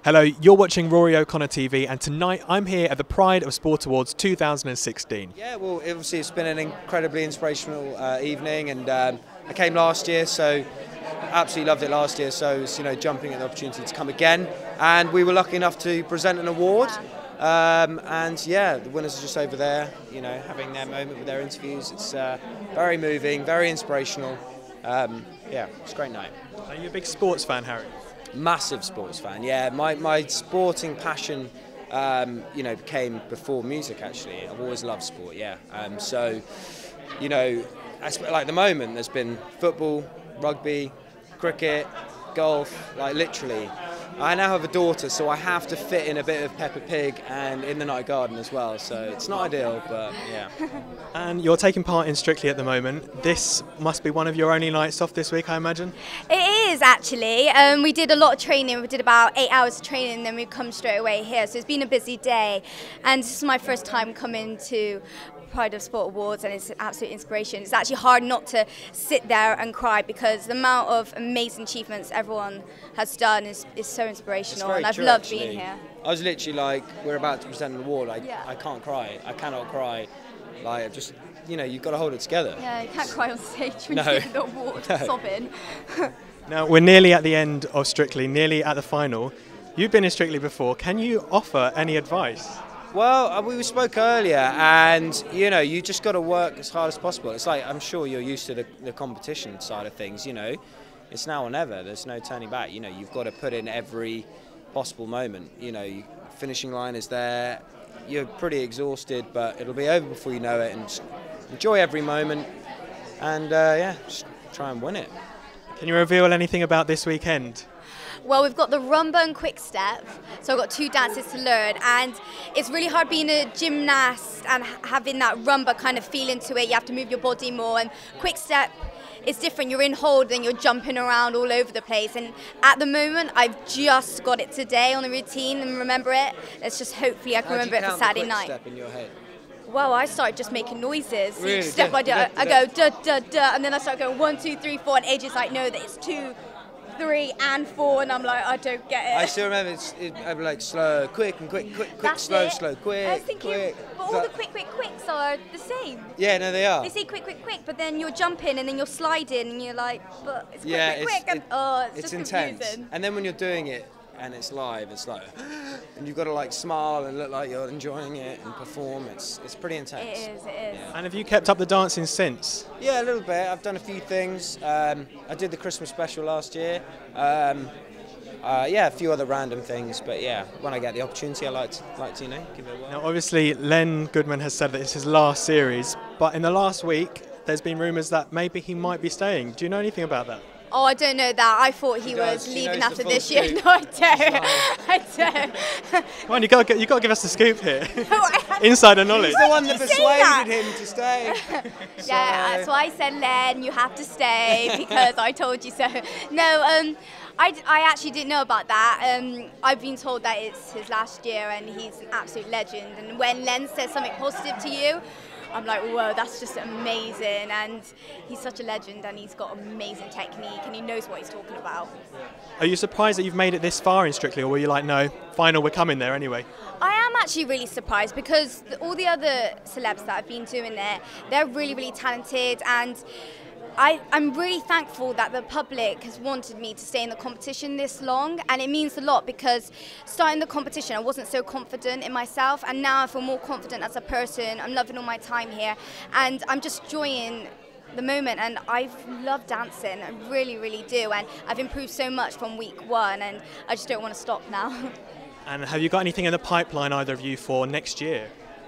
Hello, you're watching Rory O'Connor TV, and tonight I'm here at the Pride of Sport Awards 2016. Yeah, well, obviously it's been an incredibly inspirational evening, and I came last year, so absolutely loved it last year. So it's, jumping at the opportunity to come again, and we were lucky enough to present an award. And yeah, the winners are just over there, having their moment with their interviews. It's very moving, very inspirational. Yeah, it's a great night. Are you a big sports fan, Harry? Massive sports fan, yeah. My sporting passion, came before music. Actually, I've always loved sport, yeah. So, like the moment, there's been football, rugby, cricket, golf, like literally. I now have a daughter, so I have to fit in a bit of Peppa Pig and In the Night Garden as well. So it's not ideal, but yeah. And you're taking part in Strictly at the moment. This must be one of your only nights off this week, I imagine? It is, actually. We did a lot of training. We did about 8 hours of training, and then we come straight away here. So it's been a busy day. And this is my first time coming to Pride of Sport Awards, and it's an absolute inspiration. It's actually hard not to sit there and cry because the amount of amazing achievements everyone has done is so inspirational, and I've loved being here. I was literally like, we're about to present an award, I can't cry, I cannot cry, like just, you've got to hold it together. Yeah, you can't cry on stage when you get the award, sobbing. Now, we're nearly at the end of Strictly, nearly at the final. You've been in Strictly before, can you offer any advice? Well, we spoke earlier, and you just got to work as hard as possible. It's like, I'm sure you're used to the competition side of things. It's now or never. There's no turning back. You've got to put in every possible moment. Finishing line is there. You're pretty exhausted, but it'll be over before you know it. And just enjoy every moment, and just try and win it. Can you reveal anything about this weekend? Well, we've got the rumba and quick step, so I've got 2 dances to learn, and it's really hard being a gymnast and having that rumba kind of feel into it. You have to move your body more, and quick step is different. You're in hold and you're jumping around all over the place, and at the moment I've just got it today on the routine and remember it. Let's just hopefully I can remember it for Saturday night. Step in your head? Well, I started just making noises. Really? Step by step, I go da da da, and then I start going 1, 2, 3, 4, and AJ's like, no, that it's 2, 3 and 4, and I'm like, I don't get it. I still remember I'd be like slow, quick, and quick, slow, slow, quick. I was thinking, quick. but all the quicks are the same. Yeah, no, they are. They say quick, but then you're jumping and then you're sliding, and you're like, but it's quick, and it's just intense. confusing. And then when you're doing it and it's live, it's like, and you've got to like smile and look like you're enjoying it and perform. It's pretty intense. It is. Yeah. And have you kept up the dancing since? Yeah, a little bit. I've done a few things. I did the Christmas special last year. A few other random things, but yeah, when I get the opportunity, I like to give it a whirl. Now, obviously, Len Goodman has said that it's his last series, but in the last week, there's been rumours that maybe he might be staying. Do you know anything about that? Oh, I don't know that. I thought he was leaving after this year. No, I don't. I don't. Come on, you got to give us the scoop here. Insider knowledge. He's the one that persuaded him to stay. Yeah, that's why I said, Len, you have to stay because I told you so. No, I actually didn't know about that. I've been told that it's his last year and he's an absolute legend. And when Len says something positive to you, I'm like, whoa, that's just amazing. And he's such a legend, and he's got amazing technique, and he knows what he's talking about. Are you surprised that you've made it this far in Strictly, or were you like, no, final, we're coming there anyway? I am actually really surprised because all the other celebs that I've been doing there, they're really, really talented, and I'm really thankful that the public has wanted me to stay in the competition this long, and it means a lot because starting the competition I wasn't so confident in myself, and now I feel more confident as a person. I'm loving all my time here, and I'm just enjoying the moment, and I've loved dancing, I really, really do, and I've improved so much from week 1, and I just don't want to stop now. And have you got anything in the pipeline, either of you, for next year?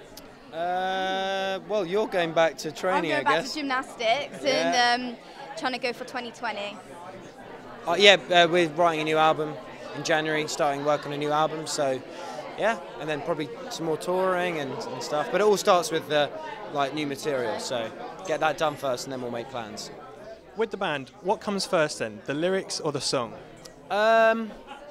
Well, you're going back to training, I guess. I'm going back to gymnastics and trying to go for 2020. We're writing a new album in January, starting work on a new album. So, yeah, and then probably some more touring and stuff. But it all starts with new material. So, get that done first, and then we'll make plans. With the band, what comes first then, the lyrics or the song? It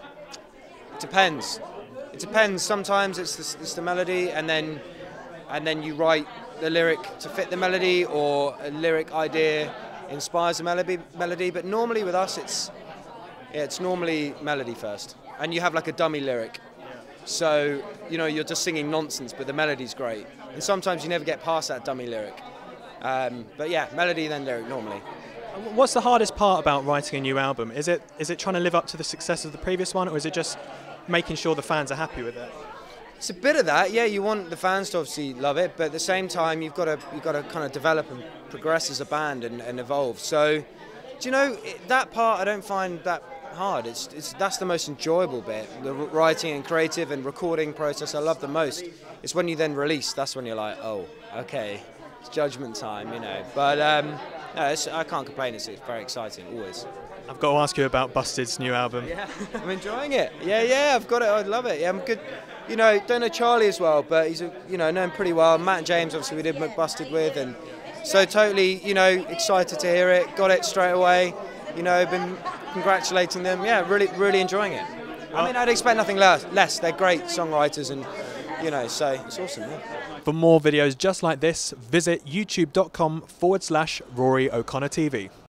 depends. It depends. Sometimes it's the melody, and then you write the lyric to fit the melody, or a lyric idea inspires a melody. But normally with us, it's normally melody first. and you have like a dummy lyric. So, you know, you're just singing nonsense, but the melody's great. And sometimes you never get past that dummy lyric. But yeah, melody then lyric normally. What's the hardest part about writing a new album? Is it trying to live up to the success of the previous one, or is it just making sure the fans are happy with it? It's a bit of that, yeah. You want the fans to obviously love it, but at the same time, you've got to kind of develop and progress as a band and evolve. So, do you know, that part I don't find that hard. That's the most enjoyable bit. The writing and creative and recording process I love the most. It's when you then release. That's when you're like, oh, okay, it's judgment time, you know. But no, I can't complain. It's very exciting always. I've got to ask you about Busted's new album. Yeah, I'm enjoying it. Yeah, I've got it. I love it. Yeah, I'm good. You know, don't know Charlie as well, but he's know him pretty well. Matt and James, obviously, we did McBusted with, and so totally, you know, excited to hear it. Got it straight away. You know, been congratulating them. Yeah, really enjoying it. I mean, I'd expect nothing less. They're great songwriters, and you know, so it's awesome. Yeah. For more videos just like this, visit youtube.com/Rory O'Connor TV.